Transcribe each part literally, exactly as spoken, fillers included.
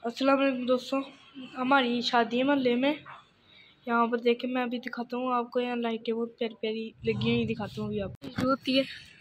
अस्सलाम वालेकुम दोस्तों, हमारी शादी है मोहल्ले में। यहाँ पर देखें, मैं अभी दिखाता हूँ आपको। यहाँ लाइटें बहुत प्यारी प्यारी लगी हुई दिखाता हूँ अभी आपको। जो होती है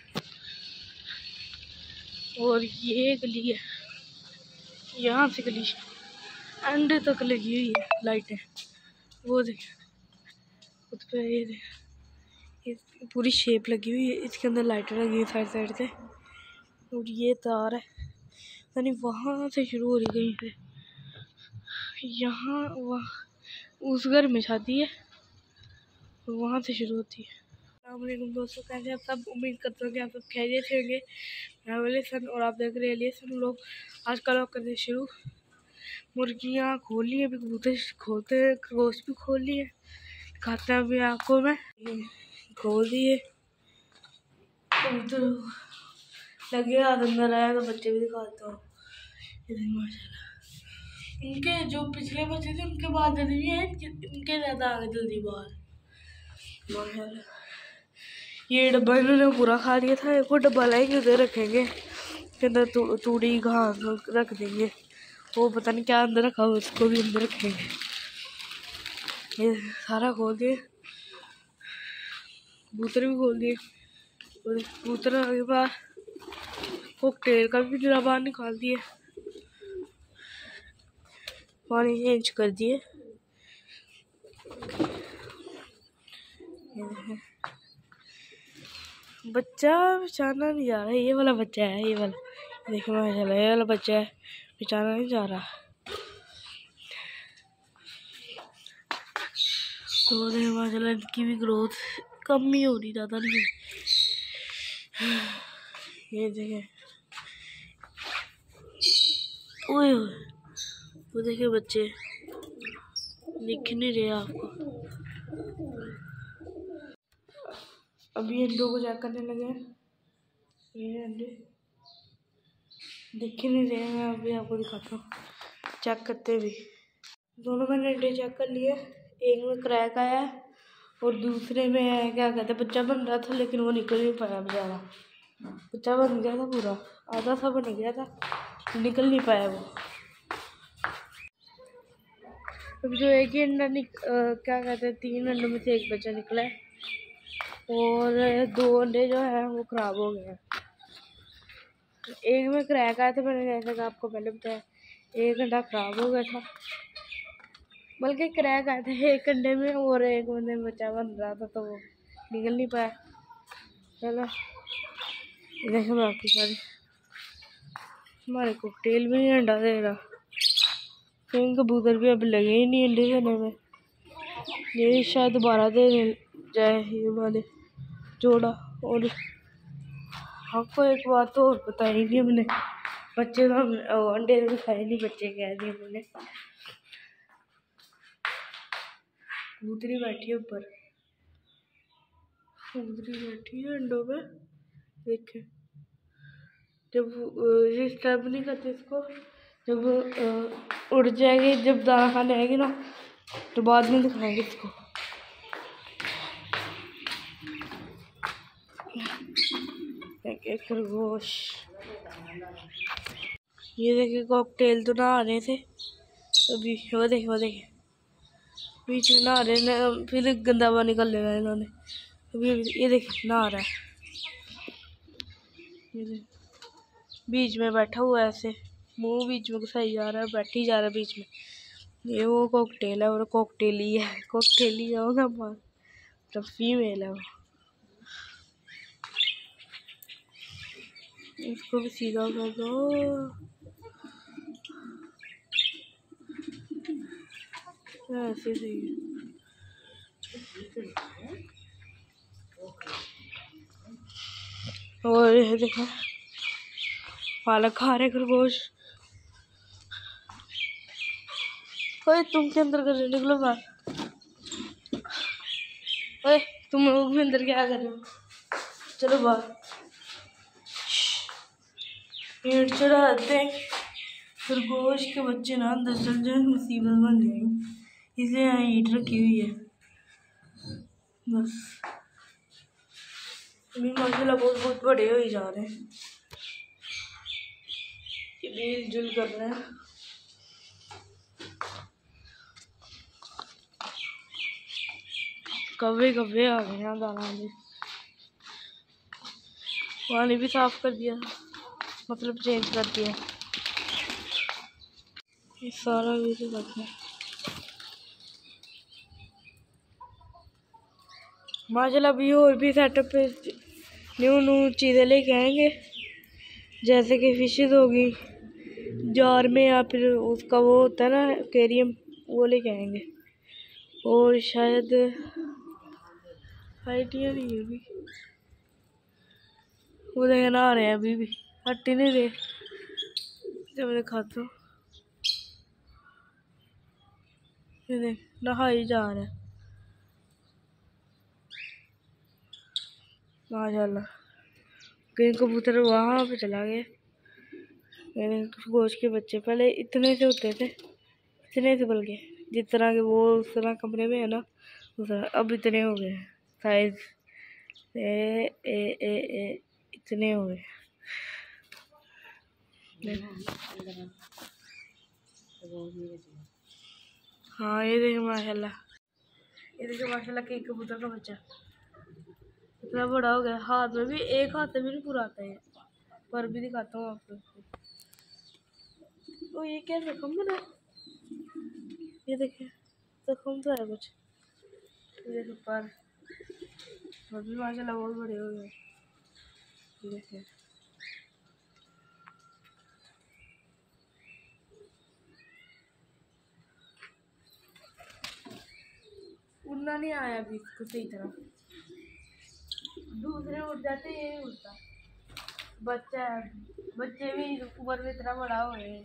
और ये गली है, यहाँ से गली एंड तक लगी हुई है लाइटें। वो देखें उस पर ये देखें पूरी शेप लगी हुई है, इसके अंदर लाइटें लगी हुई साइड साइड से। और ये तार है, यानी वहाँ से शुरू हो रही कहीं से, यहाँ वहाँ उस घर में शादी है, वहाँ से शुरू होती है। अस्सलाम वालेकुम दोस्तों, कैसे आप सब? उम्मीद करते हो कि आप सब खैरियत से होंगे। मैं वाले सन और आप देख रहे हैं लिए सन लोग। आज का लोग करते शुरू। मुर्गियाँ खोल ली है, अभी कबूतर खोलते हैं, खरगोश भी खोल ली है, खाते हैं अभी आपको मैं खोल दिए कबूतर लगे हाथ अंदर आया तो बच्चे भी दिखाता हूँ। माशाल्लाह इनके जो पिछले बच्चे थे उनके बाद जल्दी है, इनके ज़्यादा आगे जल्दी बाहर। माशाल्लाह ये डब्बा इन्होंने पूरा खा लिया था। एक और डब्बा लाएंगे, उधर रखेंगे, के अंदर तू, तूड़ी घास रख देंगे। वो पता नहीं क्या अंदर रखा हो, उसको भी अंदर रखेंगे। ये सारा खोल दिए, कबूतर भी खोल दिए, और कबूतर आगे बाहर कॉकटेल का भी जरा बाहर निकाल दिए, पानी चेंज कर दिए। बच्चा पहचाना नहीं जा रहा है, ये वाला बच्चा है, ये वाला देखो माशाल्लाह, ये वाला बच्चा है, पहचाना नहीं जा रहा। तो देखो माशाल्लाह इनकी भी ग्रोथ कम ही हो रही, ज़्यादा नहीं हो। ये देखे, ओए वो देखे बच्चे दिख नहीं रहे आपको। अभी अंडों को चेक करने लगे हैं, ये अंडे दिख नहीं रहे हैं। अभी आपको दिखाता हूँ चेक करते भी। दोनों मैंने अंडे चेक कर लिए, एक में क्रैक आया है और दूसरे में क्या कहते हैं बच्चा बन रहा था, लेकिन वो निकल नहीं पाया बेचारा। बच्चा बन गया था पूरा, आधा सा बन गया था, निकल नहीं पाया वो। अभी जो एक ही अंडा निक क्या कहते हैं तीन अंडों में से एक बच्चा निकला है, और दो अंडे जो है वो ख़राब हो गए हैं। एक में क्रैक आया था, मैंने जैसा कि आपको पहले बताया। एक अंडा ख़राब हो गया था, बल्कि क्रैक आया था एक अंडे में, और एक अंडे में बच्चा बन रहा था तो वो निकल नहीं पाया। चलो देखो मैं आपकी सारी, हमारे कॉकटेल भी नहीं अंडा दे रहा, कहीं कबूतर भी अब लगे ही नहीं अंडे देने में। ये शायद दोबारा दे जाए ये वाले जोड़ा। और आपको एक बात तो और बताई नहीं हमने, बच्चे तो हम अंडे तो खाए नहीं, बच्चे कह दिए हमने। कबूतरी बैठी है ऊपर, कबूतरी बैठी है अंडों में। देखे जब डिस्टर्ब नहीं करते इसको, जब उड़ जाएगी, जब दाना खाने आएगी ना तो बाद में दिखाएंगे इसको। एक खरगोश, ये देखिए कॉकटेल तो नहा रहे थे अभी, वो देखे वो देखे बीच में नहा रहे हैं, फिर गंदा पानी निकल लेना इन्होंने। अभी ये देखिए नहा रहा है, ये बीच में बैठा हुआ है, ऐसे मुंह बीच में घुसाई जा रहा है, बैठी जा रहा है बीच में। ये वो कॉकटेल है, और कॉकटेल ही है, कॉकटेल ही होगा बाहर, तो फीमेल है वो। इसको भी सीधा कर दो, ऐसे सही है। और ये देखो पालक खा रहे खरगोश। ओए तुम के अंदर कर रहे, निकलो बाहर। ओए तुम लोग भी अंदर क्या कर रहे हो, चलो बाहर। पेड़ चढ़ाते खरगोश के बच्चे ना अंदर चल जाए, मुसीबत बन जाएगी, इसलिए यहाँ ईंट रखी हुई है बस। अभी माशाल्लाह बहुत बहुत बड़े हो ही जा रहे हैं, मिल जुल कर रहे हैं। कव्वे कव्वे आ गए हैं दाना में। पानी भी साफ कर दिया, मतलब चेंज कर दिया। ये सारा वीडियो करते हैं। माशाल्लाह अभी और भी सेटअप पे न्यू न्यू चीज़ें लेके आएंगे, जैसे कि फिशेस होगी जार में, या फिर उसका वो होता है ना एक्वेरियम, वो लेके आएंगे। और शायद हाइटियाँ नहीं होगी, वो देखे नहा रहे हैं अभी भी, हट्टी नहीं रहे। जब मैं खाता हूँ ये देख नहा ही जा रहा है माशाल्लाह। कहीं कबूतर वहाँ पे चला गया। मेरे गोश्त के बच्चे पहले इतने से होते थे, इतने से बल्कि जिस तरह के वो उस तरह कमरे में है ना, उस तरह अब इतने हो गए साइज, ए ए ए ए इतने हो गए। हाँ ये देखे माशाल्लाह, ये देखे माशाल्लाह कि कबूतर का बच्चा इतना बड़ा हो गया, हाथ में भी, एक हाथ में भी नहीं पूरा आता है। पर भी दिखाता हूँ आपको। तो ये क्या जख्म बना, ये देखिए जख्म तो है कुछ, ये देखो पर और भी माशाल्लाह बहुत बड़े हो गए। ये देखिए उड़ना नहीं आया अभी इसको सही तरह, दूसरे उड़ जाते, ये उड़ता बच्चा है। बच्चे भी ऊपर में इतना बड़ा हो गए।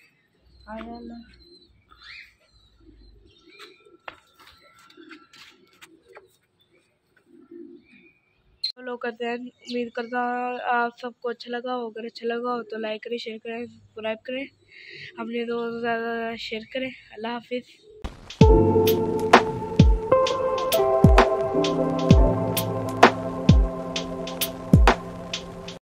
फॉलो करते हैं। उम्मीद करता हूँ आप सबको अच्छा लगा हो। अगर अच्छा लगा हो तो लाइक करें, शेयर करें, सब्सक्राइब करें, अपने दोस्तों को ज़्यादा ज़्यादा शेयर करें। अल्लाह हाफिज़।